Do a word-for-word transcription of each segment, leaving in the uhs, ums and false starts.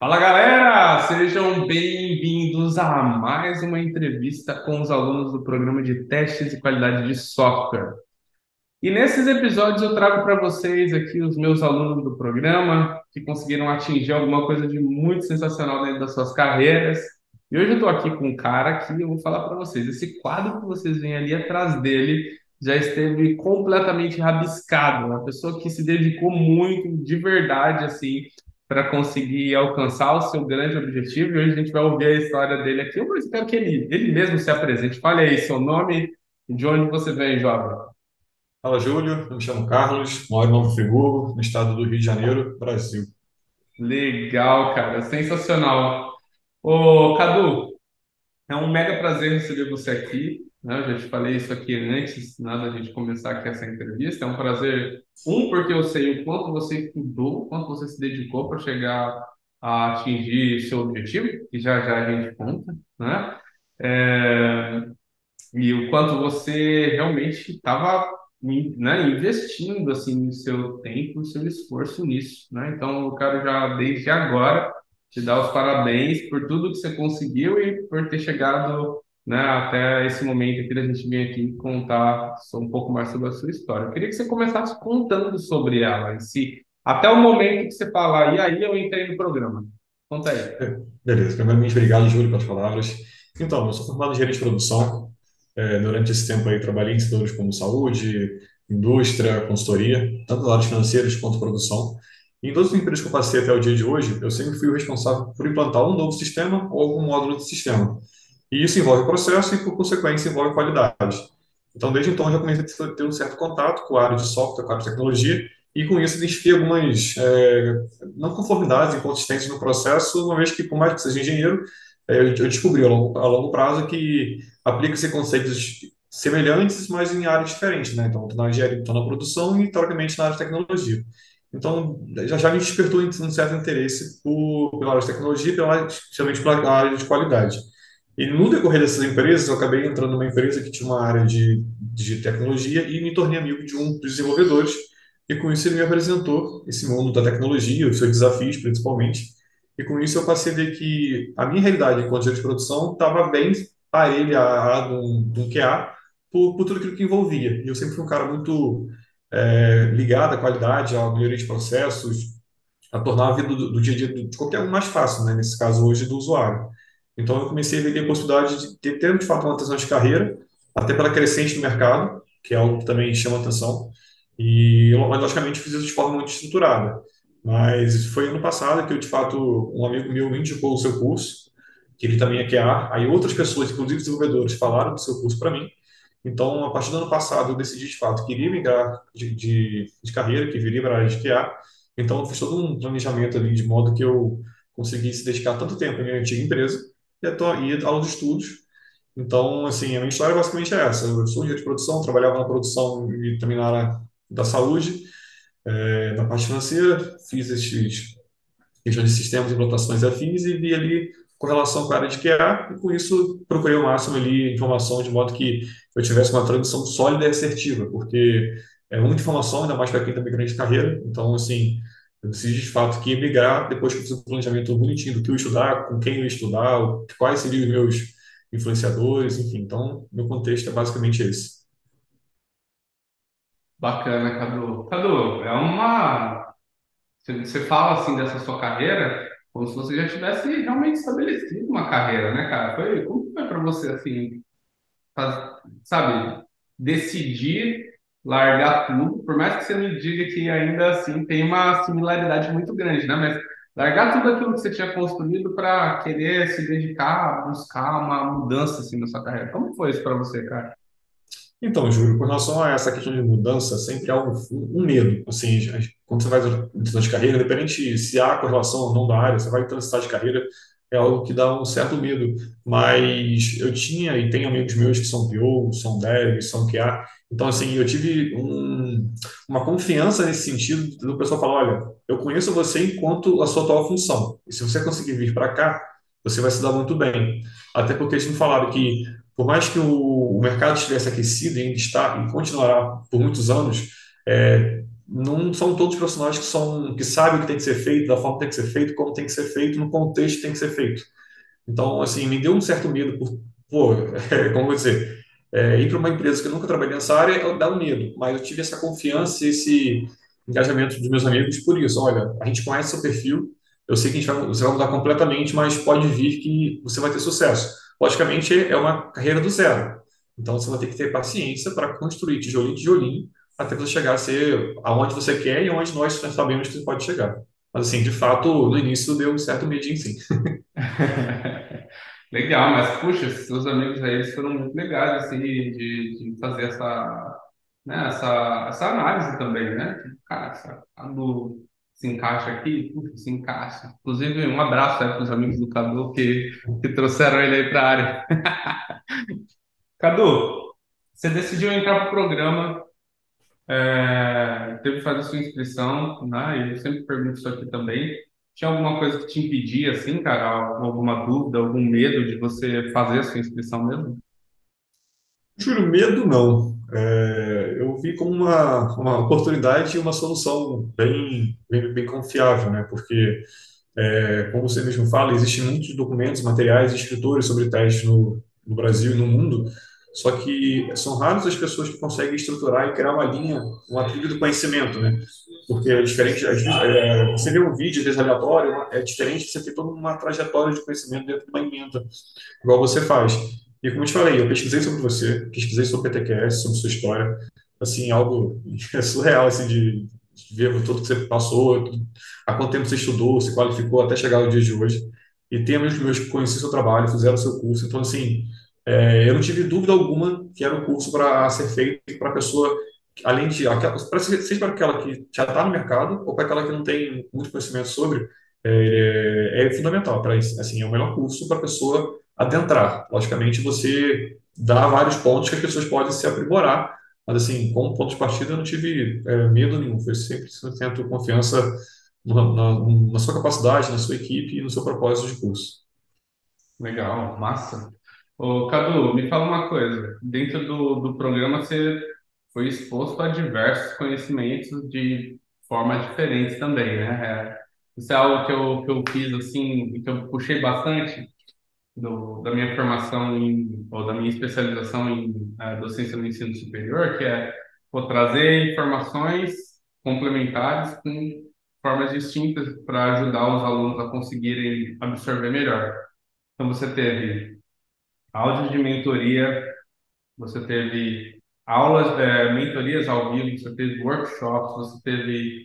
Fala galera, sejam bem-vindos a mais uma entrevista com os alunos do programa de testes de qualidade de software. E nesses episódios eu trago para vocês aqui os meus alunos do programa que conseguiram atingir alguma coisa de muito sensacional dentro das suas carreiras. E hoje eu estou aqui com um cara que eu vou falar para vocês. Esse quadro que vocês veem ali atrás dele já esteve completamente rabiscado. Uma pessoa que se dedicou muito, de verdade, assim, para conseguir alcançar o seu grande objetivo. E hoje a gente vai ouvir a história dele aqui. Eu espero que ele, ele mesmo se apresente. Fale aí seu nome e de onde você vem, jovem. Fala, Júlio. Eu me chamo Carlos, moro em Novo Friburgo, no estado do Rio de Janeiro, Brasil. Legal, cara, sensacional. Ô, Cadu, é um mega prazer receber você aqui, né? Eu já te falei isso aqui antes, né, da gente começar aqui essa entrevista. É um prazer, um, porque eu sei o quanto você estudou, o quanto você se dedicou para chegar a atingir seu objetivo, que já já a gente conta, né? É, e o quanto você realmente estava, né, investindo assim o seu tempo, o seu esforço nisso, né? Então eu quero já desde agora te dar os parabéns por tudo que você conseguiu e por ter chegado, né, até esse momento aqui da gente vir aqui contar só um pouco mais sobre a sua história. Eu queria que você começasse contando sobre ela em si, até o momento que você falar, e aí eu entrei no programa. Conta aí. É, Beleza. Primeiramente, obrigado, Júlio, pelas palavras. Então, eu sou formado em engenharia de produção. É, durante esse tempo aí, trabalhei em setores como saúde, indústria, consultoria, tanto nas áreas financeiras quanto produção. E em todas as empresas que eu passei até o dia de hoje, eu sempre fui o responsável por implantar um novo sistema ou algum módulo de sistema. E isso envolve processo e, por consequência, envolve qualidade. Então, desde então, eu já comecei a ter um certo contato com a área de software, com a área de tecnologia, e com isso identifiquei algumas é, não conformidades, inconsistências no processo, uma vez que, por mais que seja engenheiro, é, eu eu descobri ao longo, a longo prazo que aplica-se conceitos semelhantes, mas em áreas diferentes, né? Então, estou na engenharia, estou na produção e, teoricamente, na área de tecnologia. Então, já, já me despertou um certo interesse por, pela área de tecnologia, pela, área- especialmente pela área de qualidade. E no decorrer dessas empresas, eu acabei entrando numa empresa que tinha uma área de, de tecnologia e me tornei amigo de um dos desenvolvedores. E com isso ele me apresentou esse mundo da tecnologia, os seus desafios principalmente. E com isso eu passei a ver que a minha realidade enquanto engenheiro de produção estava bem parelha à de um, de um Q A por, por tudo aquilo que envolvia. E eu sempre fui um cara muito é, ligado à qualidade, à melhoria de processos, a tornar a vida do, do dia a dia de qualquer um mais fácil, né? Nesse caso hoje do usuário. Então eu comecei a ver a possibilidade de ter, ter de fato uma atenção de carreira, até pela crescente do mercado, que é algo que também chama atenção, e eu, logicamente fiz isso de forma muito estruturada. Mas foi ano passado que eu, de fato, um amigo meu me indicou o seu curso, que ele também é Q A, aí outras pessoas, inclusive desenvolvedores, falaram do seu curso para mim. Então, a partir do ano passado, eu decidi, de fato, que iria migrar de, de, de carreira, que viria para a área de Q A. Então, eu fiz todo um planejamento ali, de modo que eu conseguisse dedicar tanto tempo à minha antiga empresa e, a to- e aos estudos. Então, assim, a minha história basicamente é essa. Eu sou engenheiro de produção, trabalhava na produção e também na área da saúde, eh, na parte financeira, fiz esses questão de sistemas e implantações afins e vi ali correlação com a área de Q A e com isso procurei o máximo ali informação de modo que eu tivesse uma transição sólida e assertiva, porque é muita informação, ainda mais para quem está migrando de carreira. Então, assim, eu decidi de fato que ia migrar depois que eu fiz um planejamento bonitinho do que eu ia estudar, com quem eu ia estudar, o- quais seriam os meus influenciadores, enfim. Então, meu contexto é basicamente esse. Bacana, Cadu. Cadu, é uma. Você você fala assim dessa sua carreira, como se você já tivesse realmente estabelecido uma carreira, né, cara? Foi, como que foi para você assim, faz- sabe, decidir largar tudo, por mais que você me diga que ainda assim tem uma similaridade muito grande, né? Mas largar tudo aquilo que você tinha construído para querer se dedicar a buscar uma mudança assim na sua carreira. Como foi isso para você, cara? Então, Júlio, com relação a essa questão de mudança, sempre há um, um medo. Assim, a gente- quando você vai transitar de carreira, independente se há correlação ou não da área, você vai transitar de carreira, é algo que dá um certo medo. Mas eu tinha e tenho amigos meus que são P O, são devs, são Q A. Então, assim, eu tive um- uma confiança nesse sentido do pessoal falar, olha, eu conheço você enquanto a sua atual função. E se você conseguir vir para cá, você vai se dar muito bem. Até porque eles me falaram que por mais que o, o mercado estivesse aquecido e ainda está e continuará por muitos anos, é, não são todos profissionais que são que sabem o que tem que ser feito, da forma que tem que ser feito, como tem que ser feito, no contexto que tem que ser feito. Então, assim, me deu um certo medo por, pô, é, como eu vou dizer, é, ir para uma empresa que eu nunca trabalhei nessa área dá um medo, mas eu tive essa confiança, esse engajamento dos meus amigos por isso. Olha, a gente conhece seu perfil, eu sei que a gente vai, você vai mudar completamente, mas pode vir que você vai ter sucesso. Logicamente, é uma carreira do zero. Então, você vai ter que ter paciência para construir tijolinho, tijolinho, até você chegar a ser aonde você quer e onde nós sabemos que você pode chegar. Mas, assim, de fato, no início deu um certo medinho, sim. Legal, mas puxa, esses seus amigos aí eles foram muito legais assim de, de fazer essa, né, essa, essa análise também, né? Tipo, cara, essa Cadu se encaixa aqui, puxa, se encaixa. Inclusive, um abraço aí para os amigos do Cadu que, que trouxeram ele aí para a área. Cadu, você decidiu entrar para o programa, é, teve que fazer sua inscrição, né? E eu sempre pergunto isso aqui também. Tinha alguma coisa que te impedia, assim, cara? Alguma dúvida, algum medo de você fazer a sua inscrição mesmo? Juro, medo não. É, eu vi como uma, uma oportunidade e uma solução bem, bem, bem confiável, né? Porque, é, como você mesmo fala, existem muitos documentos, materiais, escritores sobre testes no, no Brasil e no mundo, só que são raras as pessoas que conseguem estruturar e criar uma linha, uma trilha do conhecimento, né? Porque é diferente, às vezes, é, você vê um vídeo, às vezes aleatório, é diferente de você ter toda uma trajetória de conhecimento dentro de uma emenda igual você faz. E como eu te falei, eu pesquisei sobre você, pesquisei sobre o P T Q S, sobre sua história, assim, algo é surreal, assim, de, de ver tudo que você passou, há quanto tempo você estudou, se qualificou até chegar ao dia de hoje. E tem amigos meus que conheci seu trabalho, fizeram seu curso, então, assim, é, eu não tive dúvida alguma que era um curso para ser feito para a pessoa, além de, para seja para aquela que já está no mercado ou para aquela que não tem muito conhecimento sobre, é, é fundamental para isso. Assim, é o melhor curso para a pessoa adentrar. Logicamente, você dá vários pontos que as pessoas podem se aprimorar, mas assim, como ponto de partida, eu não tive é, medo nenhum. Foi sempre tento confiança na, na, na sua capacidade, na sua equipe e no seu propósito de curso. Legal, massa. Ô, Cadu, me fala uma coisa. Dentro do, do programa, você foi exposto a diversos conhecimentos de formas diferentes também, né? É, isso é algo que eu, que eu fiz, assim, que eu puxei bastante do, da minha formação em, ou da minha especialização em eh, docência no ensino superior, que é pô, trazer informações complementares com formas distintas para ajudar os alunos a conseguirem absorver melhor. Então, você teve áudios de mentoria, você teve aulas, é, mentorias ao vivo, você teve workshops, você teve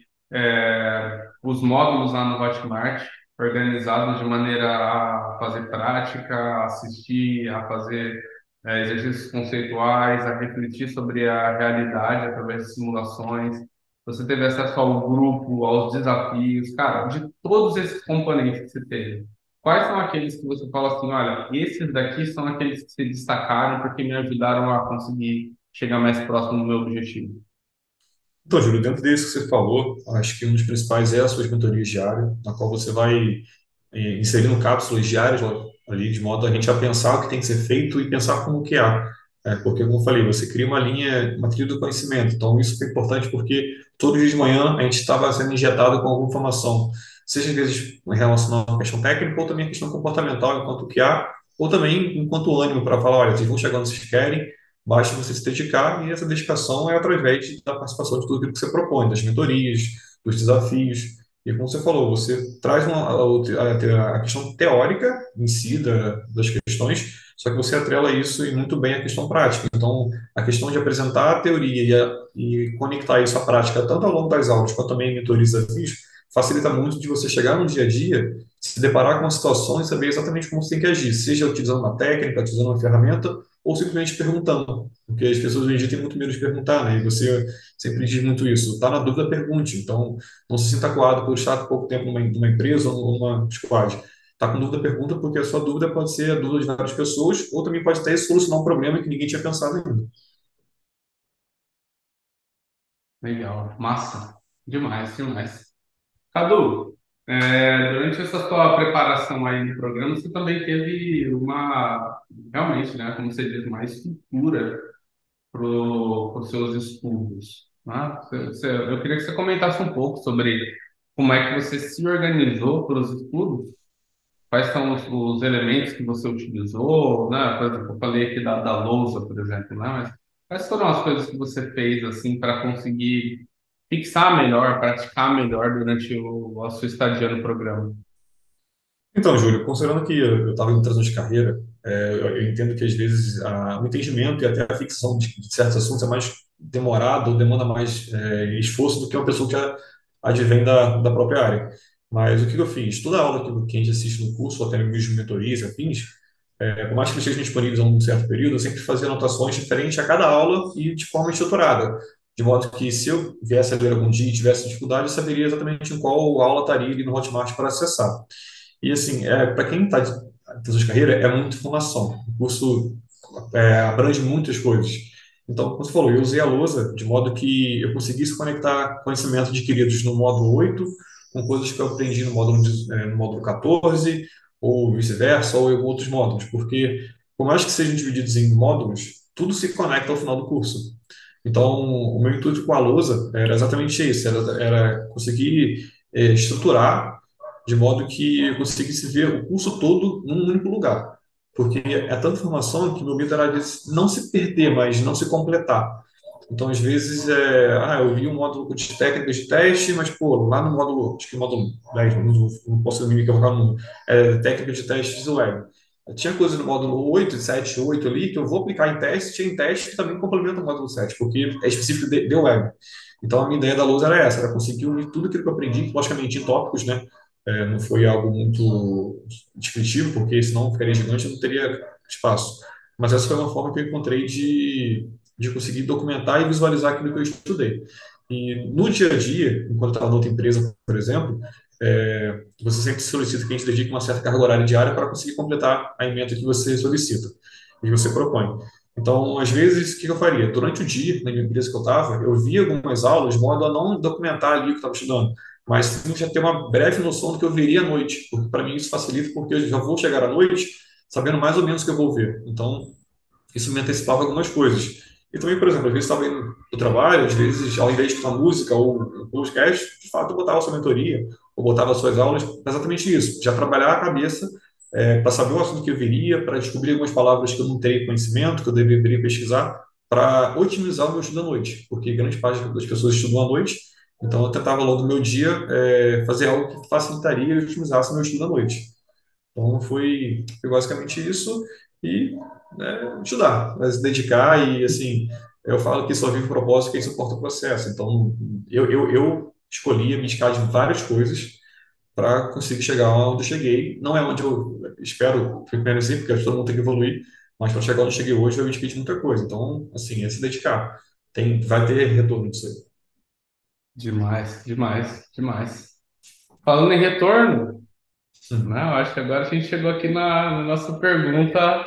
é, os módulos lá no Hotmart, organizados de maneira a fazer prática, a assistir, a fazer é, exercícios conceituais, a refletir sobre a realidade através de simulações. Você teve acesso ao grupo, aos desafios, cara, de todos esses componentes que você teve. Quais são aqueles que você fala assim, olha, esses daqui são aqueles que se destacaram porque me ajudaram a conseguir chegar mais próximo do meu objetivo? Então, Júlio, dentro disso que você falou, acho que um dos principais é as suas mentorias diárias, na qual você vai eh, inserindo cápsulas diárias lá- ali, de modo a gente a pensar o que tem que ser feito e pensar como que é. É, porque, como eu falei, você cria uma linha, uma trilha do conhecimento. Então, isso é importante porque todo dia de manhã a gente estava sendo injetado com alguma informação, seja às vezes relacionada à questão técnica ou também à questão comportamental, enquanto que há, ou também enquanto ânimo para falar, olha, vocês vão chegar onde vocês querem, basta você se dedicar e essa dedicação é através da participação de tudo aquilo que você propõe, das mentorias, dos desafios. E como você falou, você traz uma, a, a questão teórica em si da, das questões, só que você atrela isso e muito bem a questão prática. Então, a questão de apresentar a teoria e, a, e conectar isso à prática, tanto ao longo das aulas quanto também em mentorias e desafios, facilita muito de você chegar no dia a dia, se deparar com situações e saber exatamente como você tem que agir, seja utilizando uma técnica, utilizando uma ferramenta, ou simplesmente perguntando. Porque as pessoas hoje em dia têm muito medo de perguntar, né? E você sempre diz muito isso. Está na dúvida, pergunte. Então, não se sinta acuado por estar pouco tempo numa, numa empresa ou numa squad. Está com dúvida, pergunta, porque a sua dúvida pode ser a dúvida de várias pessoas, ou também pode até solucionar um problema que ninguém tinha pensado ainda. Legal, massa. Demais, demais. Cadu, é, durante essa sua preparação aí no programa, você também teve uma, realmente, né, como você diz, mais estrutura para os seus estudos. Ah, você- você- eu queria que você comentasse um pouco sobre como é que você se organizou para os estudos, quais são os, os elementos que você utilizou, né? Por exemplo, eu falei aqui da, da lousa, por exemplo, né? Mas quais foram as coisas que você fez assim para conseguir fixar melhor, praticar melhor durante o, a sua estadia no programa? Então, Júlio, considerando que eu estava em transição de carreira, é, eu eu entendo que às vezes a- o entendimento e até a fixação de, de certos assuntos é mais demorado ou demanda mais é, esforço do que uma pessoa que já advém da, da própria área. Mas o que eu fiz? Toda aula que, que a gente assiste no curso, ou até mesmo mentorias, afins, é, por mais que eles estejam disponíveis a um certo período, eu sempre fazia anotações diferentes a cada aula e de forma estruturada. De modo que, se eu viesse a ler algum dia e tivesse dificuldade, eu saberia exatamente em qual aula estaria ali no Hotmart para acessar. E assim, é, para quem está em termos de carreira, é muita informação. O curso é, abrange muitas coisas. Então, como você falou, eu usei a lousa de modo que eu conseguisse conectar conhecimentos adquiridos no módulo oito com coisas que eu aprendi no módulo, de- é, no módulo catorze, ou vice-versa, ou em outros módulos, porque, por mais que sejam divididos em módulos, tudo se conecta ao final do curso. Então, o meu intuito com a lousa era exatamente isso, era, era conseguir é, estruturar de modo que eu conseguisse ver o curso todo num único lugar. Porque é tanta informação que o meu medo era às vezes, não se perder, mas não se completar. Então, às vezes, é, ah, eu vi um módulo de técnicas de teste, mas, pô, lá no módulo, acho que módulo dez, não, não posso me equivocar no número, é, técnica de testes web. Tinha coisa no módulo oito, sete, oito ali que eu vou aplicar em teste, tinha em teste que também complementa o módulo sete, porque é específico de, de web. Então, a minha ideia da Lousa era essa, era conseguir unir tudo aquilo que eu aprendi, logicamente em tópicos, né? É, não foi algo muito descritivo, porque senão ficaria gigante e não teria espaço. Mas essa foi uma forma que eu encontrei de, de conseguir documentar e visualizar aquilo que eu estudei. E no dia a dia, enquanto eu estava em outra empresa, por exemplo, é, você sempre solicita que a gente dedique uma certa carga horária diária para conseguir completar a ementa que você solicita e você propõe. Então, às vezes, o que eu faria? Durante o dia, na minha empresa que eu estava, eu via algumas aulas de modo a não documentar ali o que eu estava estudando, mas sim já ter uma breve noção do que eu veria à noite, porque para mim isso facilita, porque eu já vou chegar à noite sabendo mais ou menos o que eu vou ver. Então, isso me antecipava algumas coisas. E também, por exemplo, às vezes estava indo para o trabalho, às vezes, ao invés de escutar música ou um podcast, de fato, eu botava a sua mentoria, ou botava as suas aulas, exatamente isso, já trabalhar a cabeça é, para saber o assunto que eu viria, para descobrir algumas palavras que eu não teria conhecimento, que eu deveria pesquisar, para otimizar o meu estudo à noite, porque grande parte das pessoas estudam à noite, então eu tentava, ao longo do meu dia, é, fazer algo que facilitaria e otimizasse o meu estudo à noite. Então foi, foi basicamente isso e né, estudar, né, se dedicar e assim, eu falo que só vive o propósito quem suporta o processo. Então eu, eu, eu escolhi abdicar de várias coisas para conseguir chegar onde eu cheguei. Não é onde eu espero permanecer, porque acho que todo mundo tem que evoluir, mas para chegar onde eu cheguei hoje eu abdiquei de muita coisa. Então, assim, é se dedicar. Tem, vai ter retorno disso aí. Demais, demais, demais. Falando em retorno, né? Eu acho que agora a gente chegou aqui na, na nossa pergunta,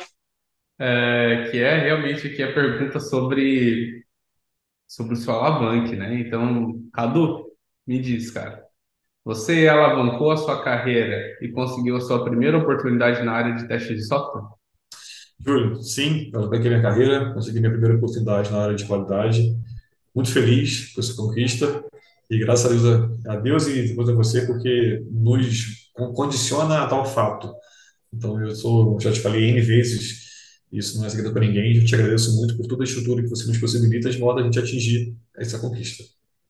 é, que é realmente aqui a pergunta sobre, sobre o seu alavanque, né? Então, Cadu, me diz, cara, você alavancou a sua carreira e conseguiu a sua primeira oportunidade na área de teste de software? Júlio, sim, eu peguei minha carreira, consegui minha primeira oportunidade na área de qualidade. Muito feliz com essa conquista e graças a Deus a, a Deus e depois a você porque nos condiciona a tal fato. Então eu sou, já te falei N vezes, isso não é segredo para ninguém. Eu te agradeço muito por toda a estrutura que você nos possibilita de modo a gente atingir essa conquista.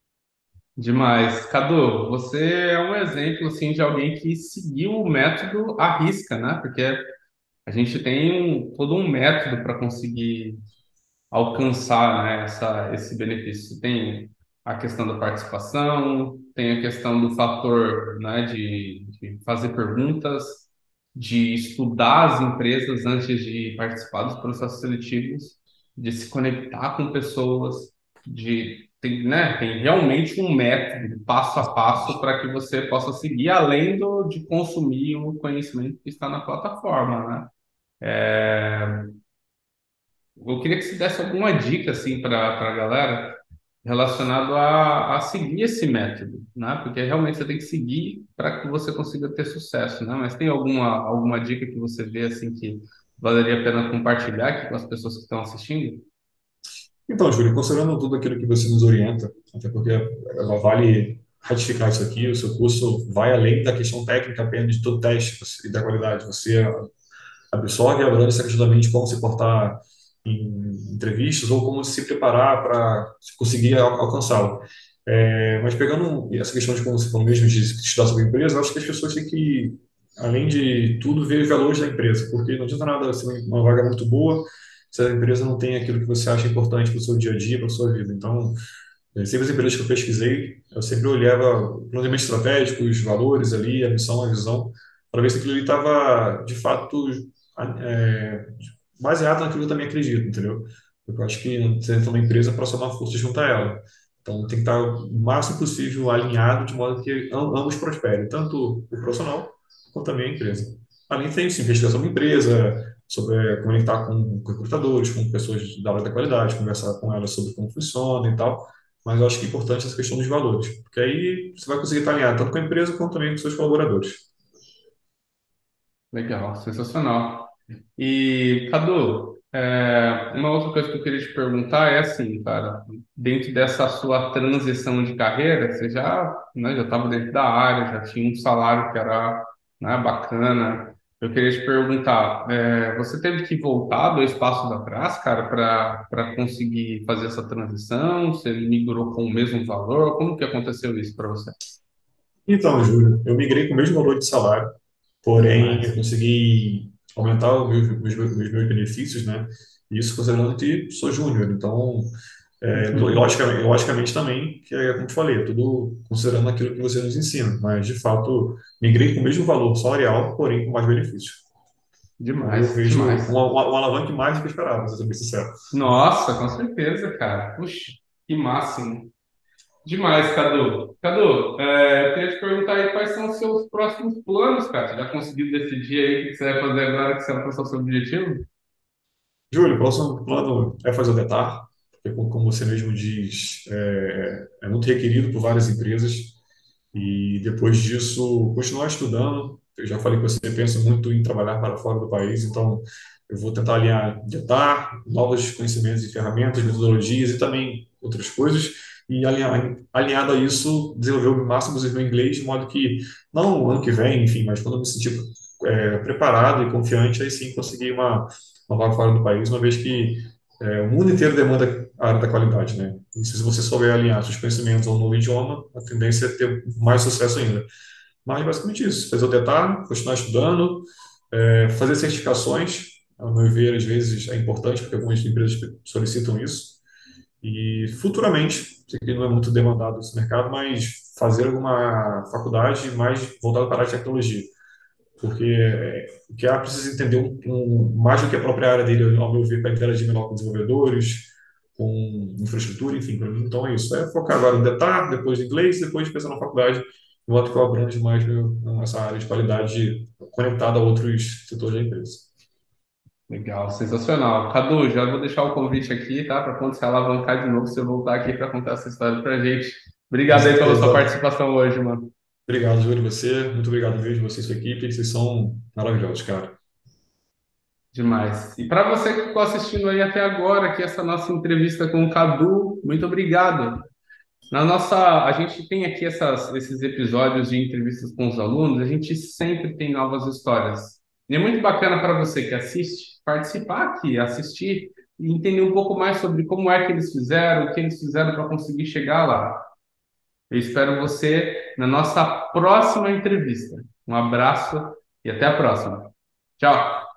Demais. Cadu, você é um exemplo assim de alguém que seguiu o método à risca, né? Porque a gente tem um, todo um método para conseguir alcançar, né, essa, esse benefício. Tem a questão da participação, tem a questão do fator, né, de, de fazer perguntas, de estudar as empresas antes de participar dos processos seletivos, de se conectar com pessoas, de tem, né, tem realmente um método passo a passo para que você possa seguir, além do, de consumir o conhecimento que está na plataforma, né? Eu queria que você desse alguma dica assim para para a galera relacionado a, a seguir esse método, né? Porque realmente você tem que seguir para que você consiga ter sucesso, né? Mas tem alguma alguma dica que você vê assim que valeria a pena compartilhar aqui com as pessoas que estão assistindo? Então, Júlio, considerando tudo aquilo que você nos orienta, até porque ela vale ratificar isso aqui, o seu curso vai além da questão técnica apenas de todo teste você- e da qualidade. Você absorve e abrange essa questão da mente, como se portar em entrevistas ou como se preparar para conseguir al- alcançá-lo. É, mas pegando essa questão de como você falou mesmo, de estudar sobre a empresa, eu acho que as pessoas têm que, além de tudo, ver os valores da empresa, porque não adianta nada ser uma vaga muito boa se a empresa não tem aquilo que você acha importante para o seu dia a dia, para a sua vida. Então, é, sempre as empresas que eu pesquisei, eu sempre olhava o planejamento estratégico, os valores ali, a missão, a visão, para ver se aquilo ali estava, de fato, é, baseado naquilo que eu também acredito, entendeu? Porque eu acho que você entra numa empresa para somar força junto a ela. Então, tem que estar o máximo possível alinhado, de modo que am- ambos prosperem, tanto o profissional quanto também a empresa. Além de ter, sim, investigar sobre a empresa, sobre é, conectar com, com recrutadores, com pessoas da área da qualidade, conversar com elas sobre como funciona e tal. Mas eu acho que é importante essa questão dos valores, porque aí você vai conseguir estar alinhado tanto com a empresa quanto também com seus colaboradores. Legal, sensacional. E, Cadu, é, uma outra coisa que eu queria te perguntar é assim, cara, dentro dessa sua transição de carreira, você já, né, já estava dentro da área, já tinha um salário que era, né, bacana. Eu queria te perguntar, é, você teve que voltar dois passos atrás, cara, para para conseguir fazer essa transição? Você migrou com o mesmo valor? Como que aconteceu isso para você? Então, Júlio, eu migrei com o mesmo valor de salário, porém eu Demais. consegui aumentar os meus, meus, meus meus benefícios, né? Isso considerando que sou júnior, então, é, Uhum. logicamente, logicamente também, que é como te falei, é tudo considerando aquilo que você nos ensina, mas de fato migrei com o mesmo valor salarial, porém com mais benefícios. Aí eu Demais, vejo demais. uma, uma, uma alavanca mais do que eu esperava, pra ser bem sincero. Nossa, com certeza, cara. Puxa, que máximo. Demais, Cadu. Cadu, é, eu queria te perguntar aí quais são os seus próximos planos, cara. Você já conseguiu decidir aí o que você vai fazer agora que você alcançou o seu objetivo? Júlio, o próximo plano é fazer o DETAR, porque, como como você mesmo diz, é, é muito requerido por várias empresas. E depois disso, continuar estudando. Eu já falei que você pensa muito em trabalhar para fora do país, então eu vou tentar alinhar digitar, novos conhecimentos e ferramentas, metodologias e também outras coisas. E alinhar, alinhado a isso, desenvolver o máximo do meu inglês, de modo que, não ano que vem, enfim, mas quando eu me sentir é, preparado e confiante, aí sim conseguir uma, uma vaga fora do país, uma vez que é, o mundo inteiro demanda a área da qualidade, né? E se você souber alinhar seus conhecimentos ao novo idioma, a tendência é ter mais sucesso ainda. Mas basicamente isso, fazer o detalhe, continuar estudando, é, fazer certificações, ao meu ver, às vezes é importante, porque algumas empresas solicitam isso. E futuramente, sei que não é muito demandado esse mercado, mas fazer alguma faculdade mais voltada para a área de tecnologia. Porque é, o que a precisa entender um, um, mais do que a própria área dele, ao meu ver, para interagir melhor com desenvolvedores, com infraestrutura, enfim, para mim, então é isso. É focar agora no detalhe, depois em inglês, depois pensar na faculdade, de modo que eu abranjo mais meu, essa área de qualidade conectada a outros setores da empresa. Legal, sensacional. Cadu, já vou deixar o convite aqui, tá? Para quando você alavancar de novo, você voltar aqui para contar essa história pra gente. Com Obrigado aí pela sua certeza. participação hoje, mano. Obrigado, Júlio, você. Muito obrigado mesmo, você e sua equipe. Vocês são maravilhosos, cara. Demais. E para você que ficou assistindo aí até agora, aqui essa nossa entrevista com o Cadu, muito obrigado. Na nossa, a gente tem aqui essas, esses episódios de entrevistas com os alunos, a gente sempre tem novas histórias. E é muito bacana para você que assiste, participar aqui, assistir e entender um pouco mais sobre como é que eles fizeram, o que eles fizeram para conseguir chegar lá. Eu espero você na nossa próxima entrevista. Um abraço e até a próxima. Tchau!